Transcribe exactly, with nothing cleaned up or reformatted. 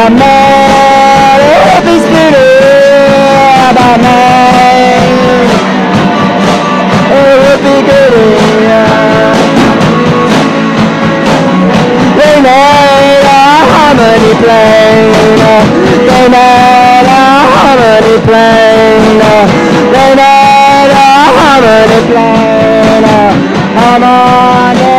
man, if he's good by man, it would be good. They made a harmony plane, they made a harmony plane, they made a harmony plane, harmony.